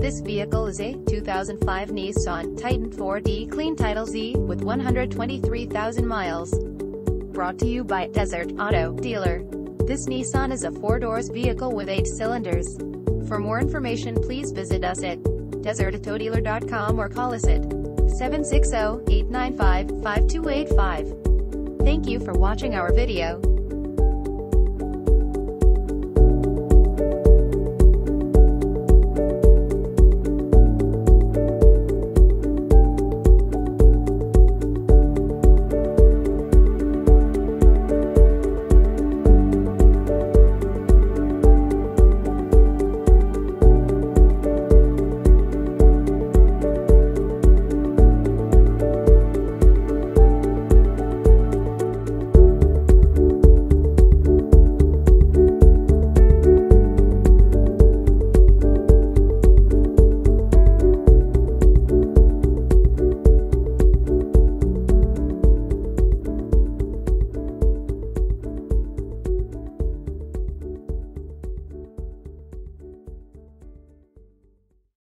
This vehicle is a 2005 Nissan Titan 4D Clean Title Z, with 123,000 miles. Brought to you by Desert Auto Dealer. This Nissan is a 4-doors vehicle with 8 cylinders. For more information, please visit us at desertautodealer.com or call us at 760-895-5285. Thank you for watching our video.